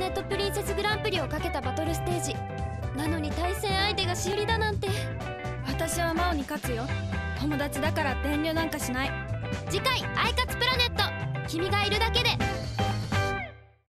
ネットプリンセスグランプリをかけたバトルステージなのに、対戦相手がしおりだなんて。 私は真央に勝つよ。友達だからって遠慮なんかしない。 次回「アイカツプラネット君がいるだけで」。